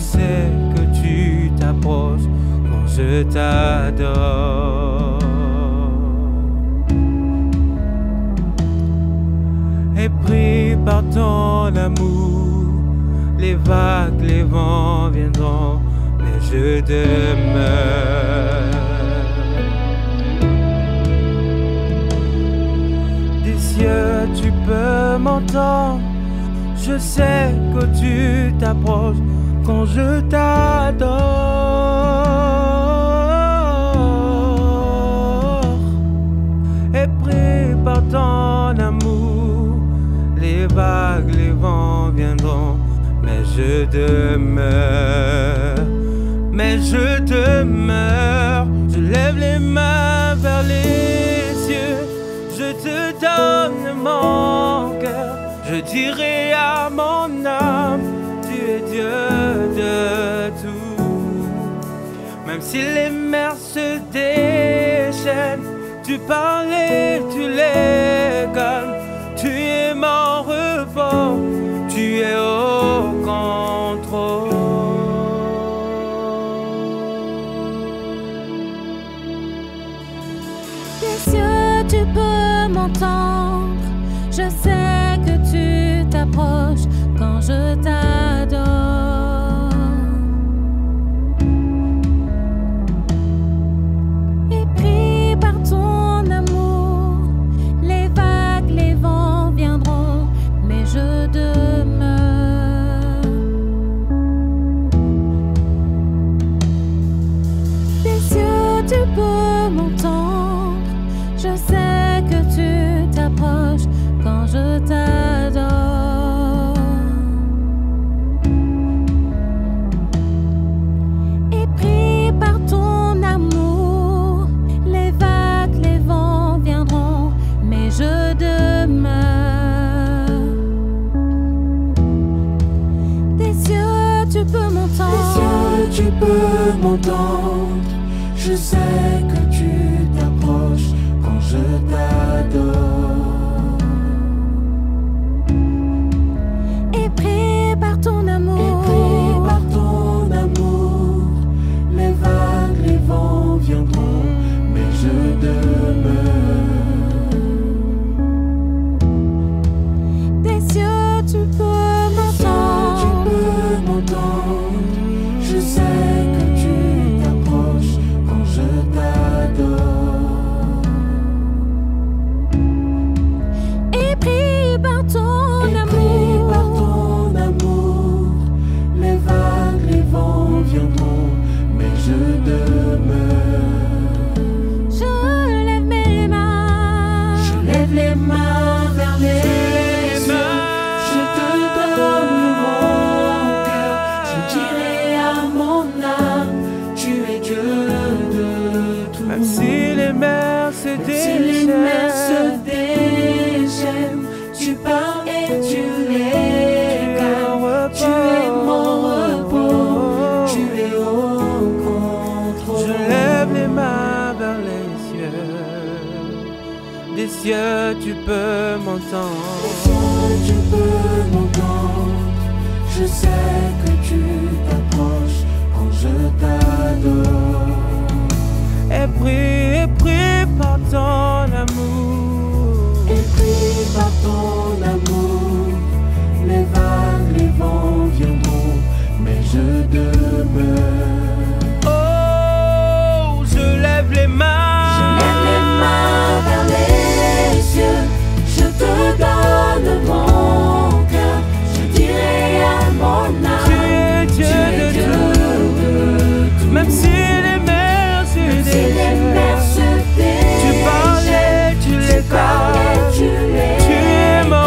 sais que tu t'approches quand je t'adore. Et pris par ton amour, les vagues, les vents viendront, mais je demeure. Des cieux, tu peux m'entendre. Je sais que tu t'approches quand je t'adore. Et pris par ton amour, les vagues, les vents viendront, mais je demeure. Mais je demeure. Je lève les mains vers les cieux, je te donne mon cœur. Je dirai à mon âme, tu es Dieu de tout. Même si les mers se déchaînent, tu parles et tu les calmes. Tu es mon repos, tu es au contrôle. Des cieux, tu peux m'entendre. Je sais que tu t'approches quand je t'adore. Et pris par ton amour, les vagues, les vents viendront, mais je demeure. Des cieux, tu peux m'entendre. Je sais que tu t'approches quand je t'adore. Et pris par ton amour, les vagues, les vents viendront, mais je demeure. Des cieux, tu peux m'entendre. Des cieux, tu peux m'entendre. Je sais que tu t'approches quand je t'adore. Et pris par ton amour, Et pris par ton amour, les vagues, les vents viendront, mais je demeure. des cieux, tu peux m'entendre. Tu peux m'entendre. Je sais que tu t'approches quand je t'adore. Et pris par ton Et amour, pris par ton amour, les vagues, les vents viendront, mais je demeure. je lève mes mains. Je lève les mains vers les cieux, je te donne mon cœur. Je dirai à mon âme, tu es Dieu de tout. Même si les mers se Si les mers se déchaînent, déchaînent, tu parles et tu les calmes. Tu es mon repos, tu es au contrôle. je lève les mains vers les cieux. Des cieux, tu peux m'entendre. Tu peux m'entendre. Je sais que tu t'approches quand je t'adore. Et pris par ton amour. Et pris par ton amour, les vagues, les vents viendront, mais je demeure. Oh, je lève les mains. Je lève les mains vers les cieux, je te donne mon cœur. Je dirai à mon Tu âme, es tu Dieu es de Dieu tout. de tout. Même si les mers se Si les déchaînent, mers se tu déchaînent, parlais, tu les tu parles et calmes. tu les Tu es mon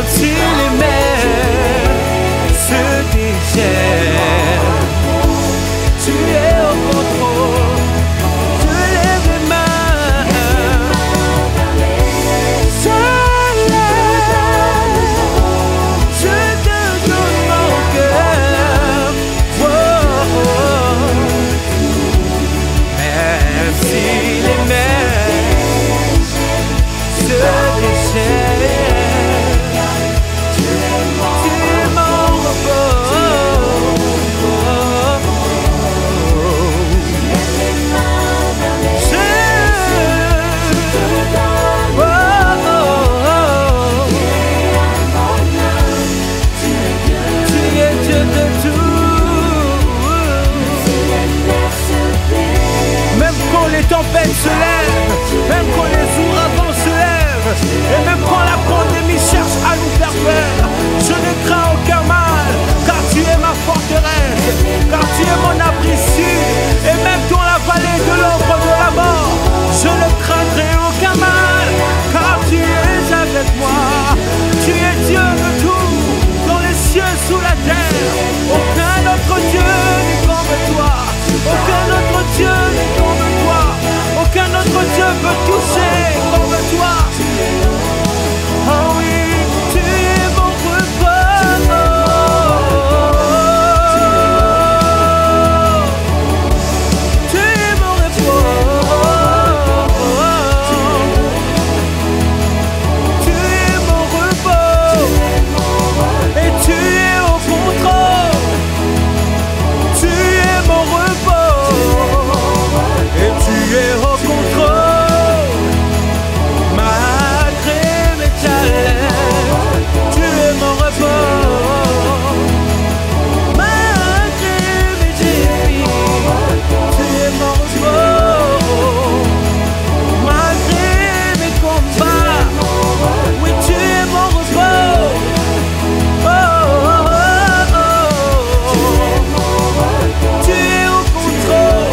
si les mers se déchaînent, tu es au contrôle. Je lève les mains, je te donne mon cœur. Oh, oh, oh. Même si les mers se déchaînent, tu es mon repos. Les tempêtes se lèvent, même quand les ouragans se lèvent, et même quand la pandémie cherche à nous faire peur, je ne crains aucun mal, car tu es ma forteresse, car tu es mon abri sûr, et même dans la vallée de l'ombre de la mort, je ne craindrai aucun mal, car tu es avec moi. Tu es Dieu de tout, dans les cieux, sous la terre. Aucun autre Dieu n'est comme toi, aucun autre Dieu n'est comme toi. Aucun autre Dieu peut toucher comme toi. Oh oui, tu es mon repos. Tu es mon repos. Tu es mon repos. Et tu es au contrôle. Tu es mon repos. Et tu es au contrôle, malgré mes challenges, tu es mon repos, malgré mes défis, tu es mon repos, malgré mes combats, oui tu es mon repos, oh, oh, oh, oh. Tu es au contrôle.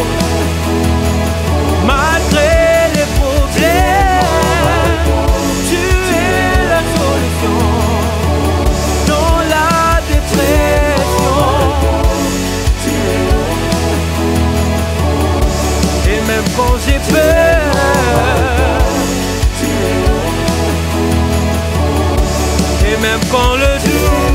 Malgré les problèmes, tu es la solution. Dans la dépression, et même quand j'ai peur, et même quand le doute